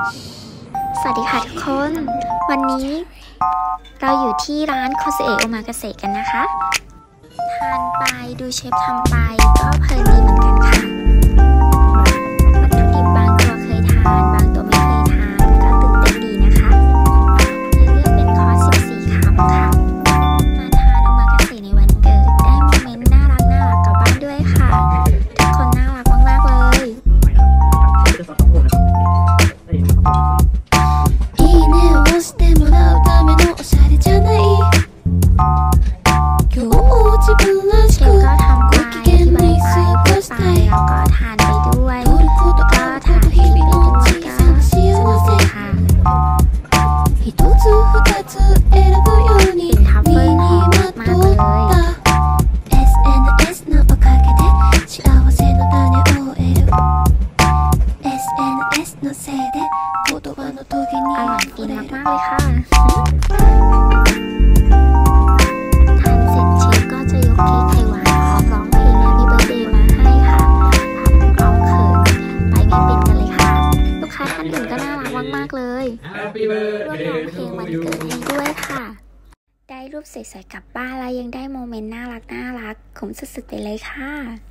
สวัสดีค่ะทุกคนวันนี้เราอยู่ที่ร้านโคเซเอะโอมากาเสะกันนะคะทานไปดูเชฟทำไปก็เพลินดีเหมือนกันค่ะวัตถุดิบบางตัวเคยทานบางตัวไม่เคยทานก็ตื่นเต้นดีนะคะเลยเลือกเป็นคอร์ส14 คำค่ะมาทานโอมากาเสะในวันเกิดได้โมเมนต์น่ารักกลับบ้านด้วยค่ะทุกคนน่ารักมากๆเลยอร่อยฟินมากๆเลยค่ะทานเสร็จเชฟก็จะยกเค้กไข่หวานพร้อมร้องเพลง Happy Birthday มาให้ค่ะทำเอาเขินไปไม่เป็นกันเลยค่ะลูกค้าท่านอื่นก็น่ารักมากๆเลยร่วมร้องเพลงวันเกิดให้ด้วยค่ะได้รูปสวยๆกลับบ้านแล้วยังได้โมเมนต์น่ารักคุ้มสุดๆไปเลยค่ะ